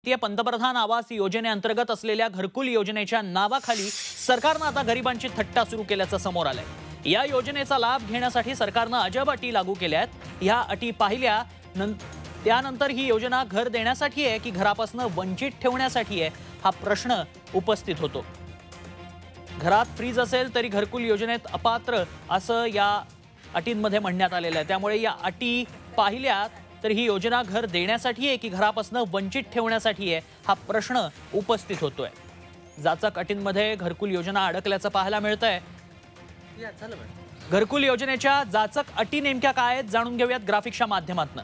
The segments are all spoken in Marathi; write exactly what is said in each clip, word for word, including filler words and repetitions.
ती पंतप्रधान आवास योजनेअंतर्गत असलेल्या घरकुल योजनेच्या नावाखाली सरकारनं आता गरिबांची थट्टा सुरू केल्याचं समोर आलंय। या योजनेचा लाभ घेण्यासाठी सरकारनं अजब अटी लागू केल्या आहेत। या अटी पाहिल्या त्यानंतर ही योजना घर देण्यासाठी आहे की घरापासून वंचित ठेवण्यासाठी आहे हा प्रश्न उपस्थित होतो। घरात फ्रीज असेल तरी घरकुल योजनेत अपात्र असं या अटींमध्ये म्हणण्यात आलेलं आहे। त्यामुळे या अटी पाहिल्या तर ही योजना घर देण्यासाठी आहे की घरापासून वंचित ठेवण्यासाठी आहे हा प्रश्न उपस्थित होतोय। जाचक अटींमध्ये घरकुल योजना अडकल्याचं पाहायला मिळतंय। घरकुल योजनेच्या जाचक अटी नेमक्या काय आहेत जाणून घेऊयात ग्राफिक्सच्या माध्यमातून।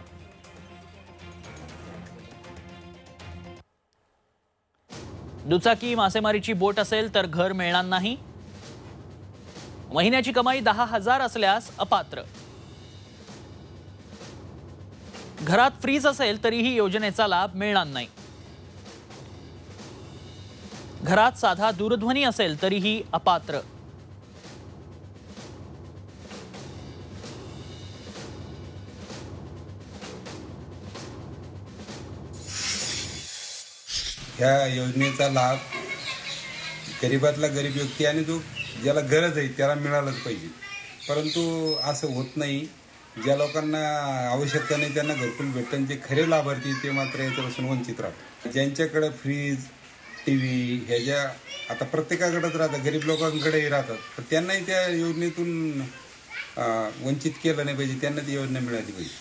दुचाकी मासेमारीची बोट असेल तर घर मिळणार नाही। महिन्याची कमाई दहा हजार असल्यास अपात्र। घरात फ्रीज असेल तरीही योजनेचा लाभ मिळणार नाही। घरात साधा दूरध्वनी असेल तरीही अपात्र। या योजनेचा लाभ गरीबातला गरीब व्यक्ती आणि जो ज्याला गरज आहे त्याला मिळालंच पाहिजे, परंतु असं होत नाही। ज्या लोकांना आवश्यकता नाही त्यांना घरकुल भेटतं, जे खरे लाभार्थी ते मात्र याच्यापासून वंचित राहतात। ज्यांच्याकडे फ्रीज टी व्ही ह्या ज्या आता प्रत्येकाकडेच राहतात, गरीब लोकांकडेही राहतात, तर त्यांनाही त्या योजनेतून वंचित केलं नाही पाहिजे, त्यांना ती योजना मिळाली पाहिजे।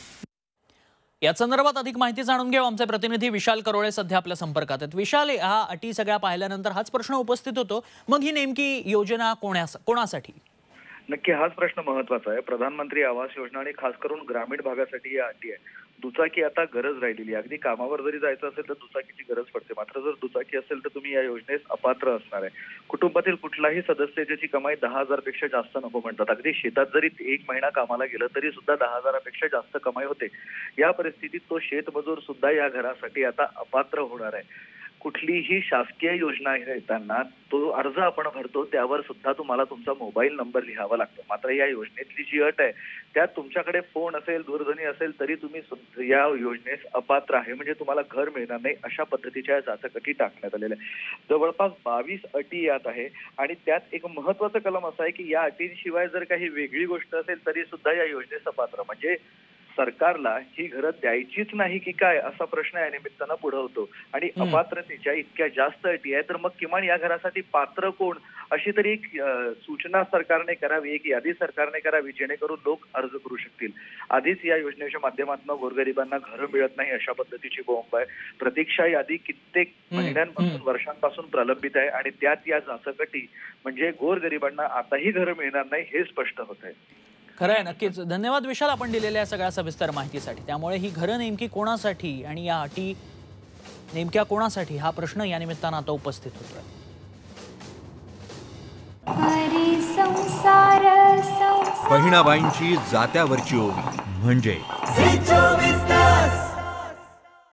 या संदर्भात अधिक माहिती जाणून घेऊ आमचे प्रतिनिधी विशाल करोळे सध्या आपल्या संपर्कात आहेत। विशाल, हा अटी सगळ्या पाहिल्यानंतर हाच प्रश्न उपस्थित होतो, मग ही नेमकी योजना कोणासाठी? नक्की हाच प्रश्न महत्वाचा आहे। प्रधानमंत्री आवास योजना आणि खास करून ग्रामीण भागासाठी या अटी आहे। दुचाकी आता गरज राहिलेली आहे। अगदी कामावर जरी जायचं असेल तर दुचाकीची गरज पडते, मात्र जर दुचाकी असेल तर तुम्ही या योजनेस अपात्र असणार आहे। कुटुंबातील कुठलाही सदस्य ज्याची कमाई दहा हजार पेक्षा जास्त नको म्हणतात। अगदी शेतात जरी एक महिना कामाला गेलं तरी सुद्धा दहा हजारापेक्षा जास्त कमाई होते। या परिस्थितीत तो शेतमजूर सुद्धा या घरासाठी आता अपात्र होणार आहे। कुठलीही शासकीय योजना येताना तो अर्ज आपण भरतो त्यावर सुद्धा तुम्हाला तुमचा मोबाईल नंबर लिहावा लागतो, मात्र या योजनेतली जी अट आहे त्यात तुमच्याकडे फोन असेल दूरध्वनी असेल तरी तुम्ही या योजनेस अपात्र आहे, म्हणजे तुम्हाला घर मिळणार नाही अशा पद्धतीच्या जाचक अटी टाकण्यात आलेल्या आहे। जवळपास बावीस अटी यात आहे आणि त्यात एक महत्वाचं कलम असं आहे की या अटींशिवाय जर काही वेगळी गोष्ट असेल तरी सुद्धा या योजनेस अपात्र, म्हणजे सरकारला ही घरं द्यायचीच नाही की काय असा प्रश्न या निमित्तानं पुढे होतो। आणि अपात्रतेच्या इतक्या जास्त अटी आहे तर मग किमान या घरासाठी पात्र कोण अशी तरी एक सूचना सरकारने करावी, एक यादी सरकारने करावी जेणेकरून लोक अर्ज करू शकतील। आधीच या योजनेच्या माध्यमातून गोरगरिबांना घरं मिळत नाही अशा पद्धतीची बोंब आहे। प्रतीक्षा यादी कित्येक महिन्यांपासून वर्षांपासून प्रलंबित आहे आणि त्यात या जाचक अटी म्हणजे गोरगरिबांना आताही घरं मिळणार नाही हे स्पष्ट होत आहे। खरं आहे, नक्कीच। धन्यवाद विशाल आपण दिलेल्या सगळ्या सविस्तर माहितीसाठी। त्यामुळे ही घरं नेमकी कोणासाठी आणि या अटी नेमक्या कोणासाठी हा प्रश्न या निमित्तानं आता उपस्थित होतोय। बहिणाबाईंची जात्यावरची ओवी म्हणजे